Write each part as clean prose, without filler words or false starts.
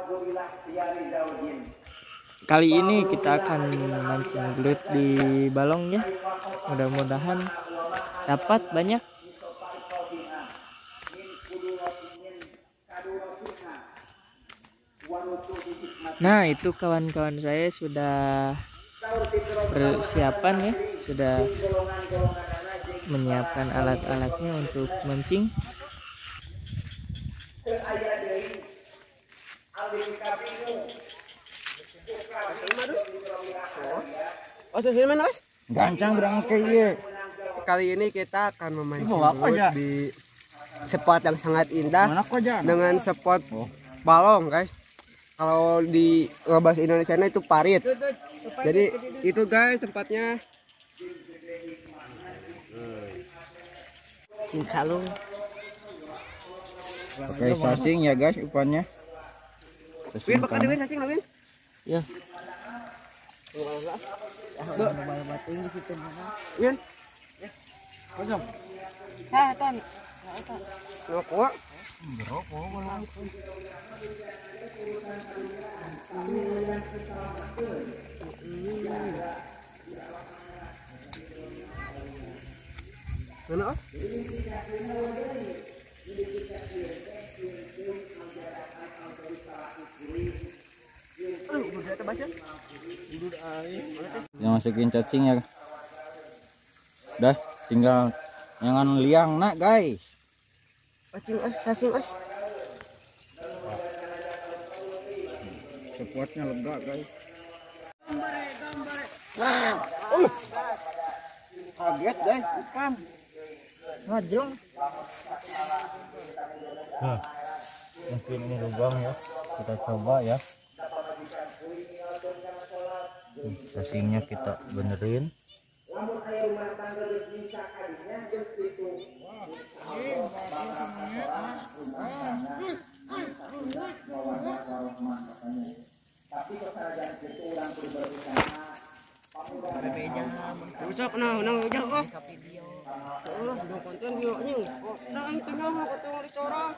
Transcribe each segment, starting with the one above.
Kali ini kita akan mancing belut di balong ya. Mudah-mudahan dapat banyak. Nah, itu kawan-kawan saya sudah persiapan ya, sudah menyiapkan alat-alatnya untuk mancing. Gancang gerang kayak. Kali ini kita akan memancing belut di spot yang sangat indah dengan spot balong, guys. Kalau di bahasa Indonesia itu parit. Jadi itu guys tempatnya. Cingkalung. Pakai sasing ya guys umpannya. Win, bakal Win sasing Win. Ya. Win. Kosong. Tan. Nggak kuat. Mana? Yang masukin cacing ya. Dah, tinggal jangan liang nak guys. Sasing os. Spotnya lega guys. Kaget guys, ikan. Ngajrong. Mungkin ini lubang ya. Kita coba ya. Sasingnya kita benerin. Usap nah ujang kok. Oh, udah konten videonya. Oh, nah ini tinggal mau ketemu dicorong.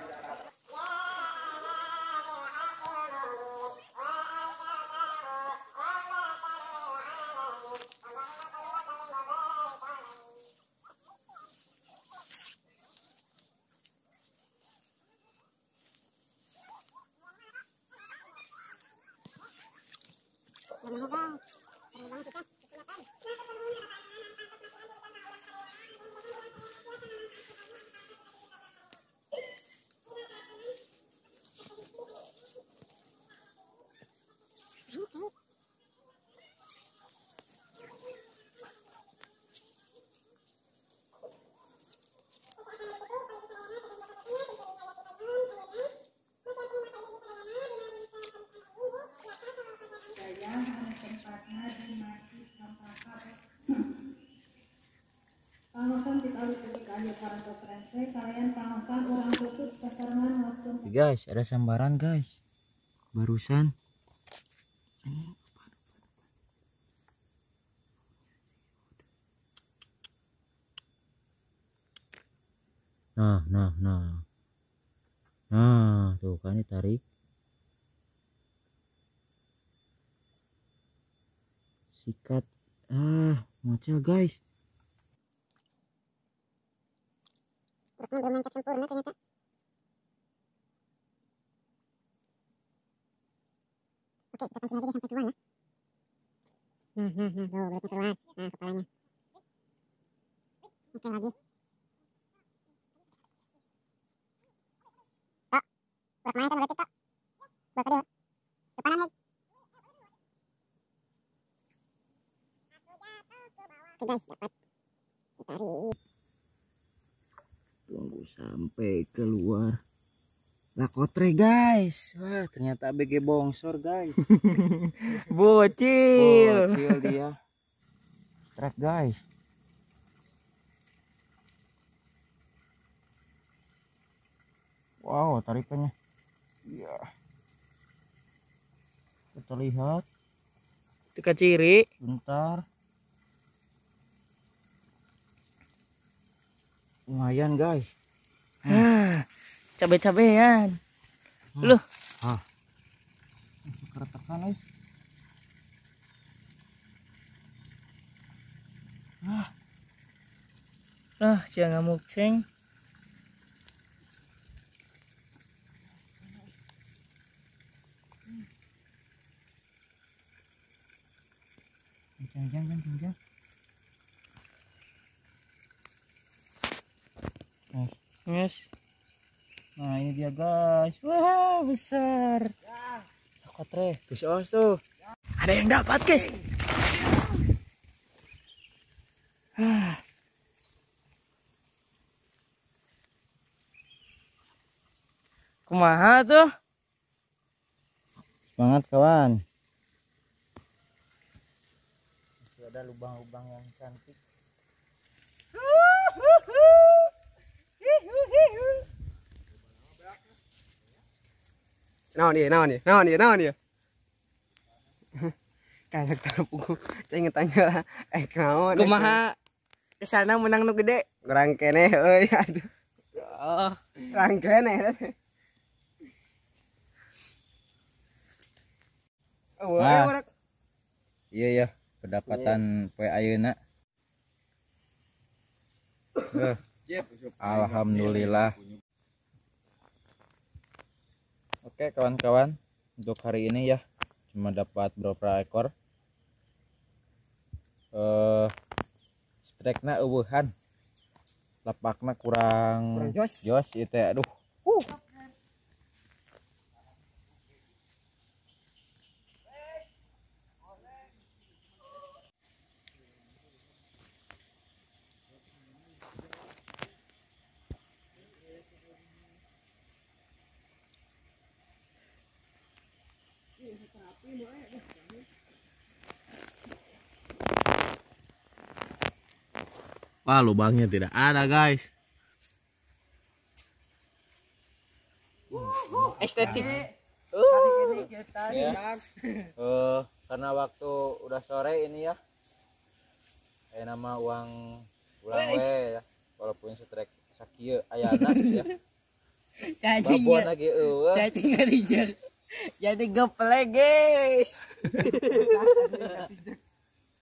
Guys, ada sambaran guys. Barusan. Nah. Nah, tuh kan ditarik. Sikat. Mocel guys. Belum lengkap sempurna ternyata. Oke, kita pancing lagi deh sampai keluar ya. Tuh belutnya keluar. Nah, kepalanya. Oke, lagi. Tok, buat mana kan berarti tok? Buat kedua. Depanan nih. Oke guys, dapat. Tarik. Tunggu sampai keluar. Lakotre guys. Wah, ternyata ABG bongsor guys. Bocil. Bocil dia. Trek guys. Wow, tarikannya. Iya. Kita lihat. Itu kaciri. Bentar. Lumayan guys. Cabe-cabean. Loh. makan euy. Cia ngamuk ceng. Kencang. Yes. Nah, ini dia guys. Wah, besar. Kotre. Tuh. Ada yang dapat, guys. Kumaha tuh? Semangat kawan. Masih ada lubang-lubang yang cantik. Naon dia. Kayak terpunggu. Saya inget tanya naon. Kumaha? Kesana menang nu gede. Kurang kene euy. Aduh. Oh, Kurang kene. Nah. Iya, pendapatan poe ayeuna. Alhamdulillah. Oke kawan-kawan, untuk hari ini ya cuma dapat beberapa ekor. Strekna eueuhan. Lapakna kurang jos itu ya. Aduh. Wah, lubangnya tidak ada, guys. estetik. Hari ini kita Ya. Karena waktu udah sore ini ya. Nama uang ulang we ya. Walaupun setrek sakieu ayana ya. Babon lagi eueuh. Cacing ngadijar. Jadi geplek, guys.